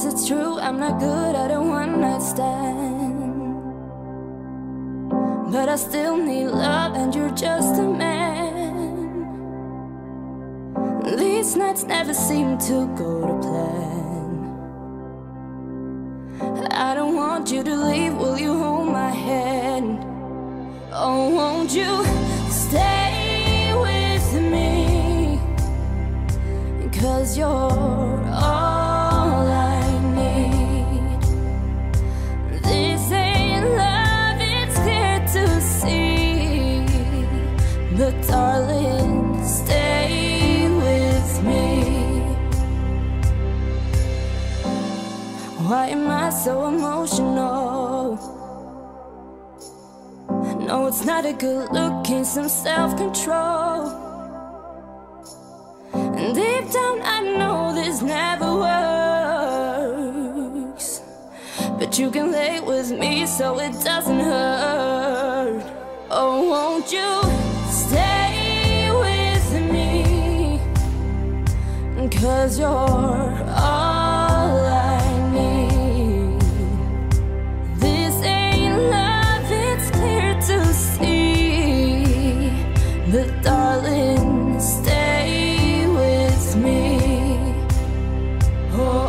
Yes, it's true, I'm not good at a one-night stand, but I still need love and you're just a man. These nights never seem to go to plan. I don't want you to leave, will you hold my hand? Oh, won't you stay with me? 'Cause you're all I need. This ain't love, it's clear to see. But darling, stay with me. Why am I so emotional? No, it's not a good look, gain some self-control. And deep down I know this never works, but you can lay with me so it doesn't hurt. Oh, won't you stay with me? 'Cause you're all I need. This ain't love, it's clear to see. But darling, stay with me. Oh,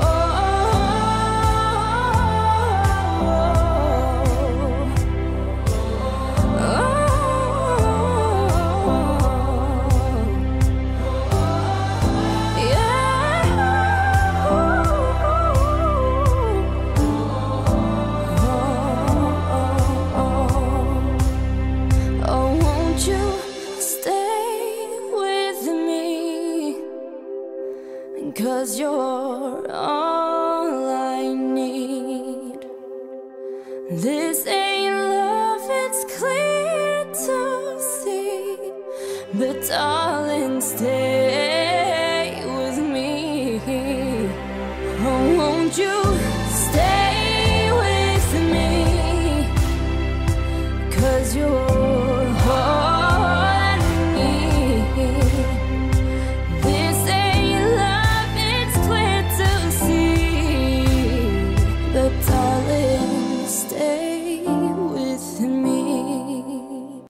because you're all I need. This ain't love, it's clear to see. But darling, stay with me. Oh, won't you